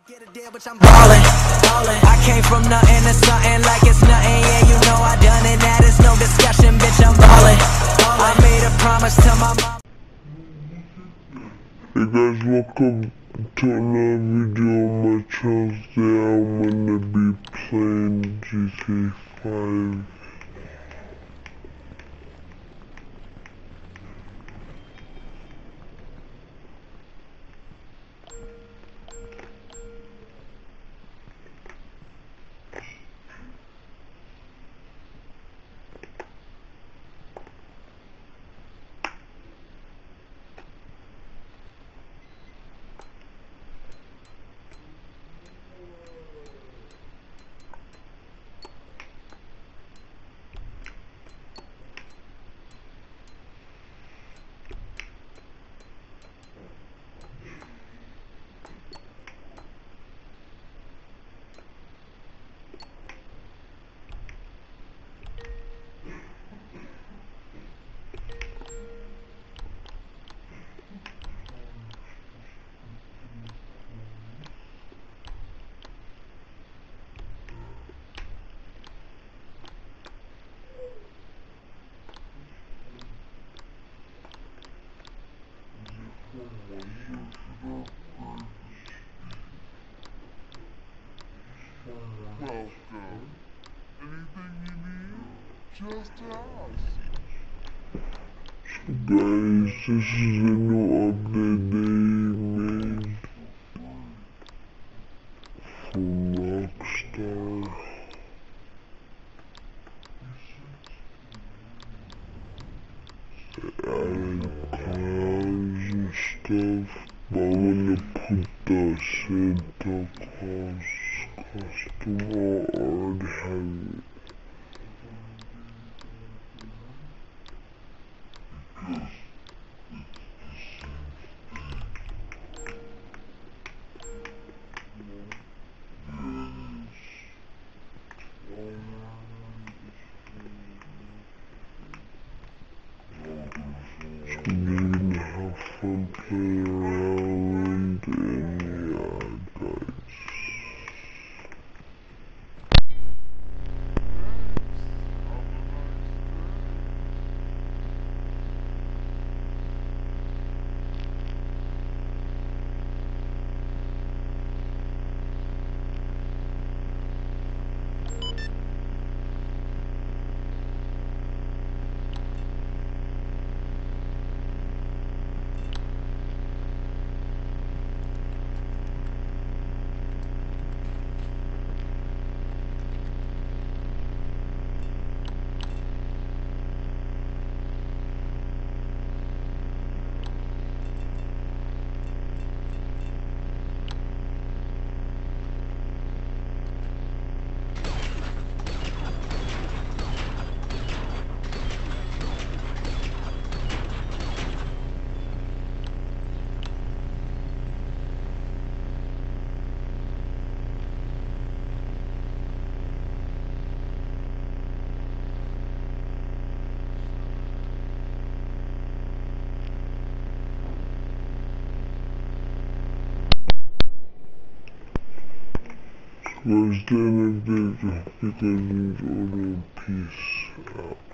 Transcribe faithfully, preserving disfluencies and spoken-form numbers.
Get a deal, but I'm ballin', ballin'. I came from nothing to something like it's nothing. Yeah, you know I done it. That is no discussion, bitch. I'm ballin', ballin'. I made a promise to my mom. Hey guys, welcome to another video on my channel. Today I'm gonna be playing G T A five. Welcome. Anything you need, just ask. So guys, this is a new update they made from Rockstar. They added clouds and stuff, but I'm gonna put the Santa Claus costume on. I already have it. So we're gonna have fun playing around, and yeah, guys. Was then a big because enjoy the peace out.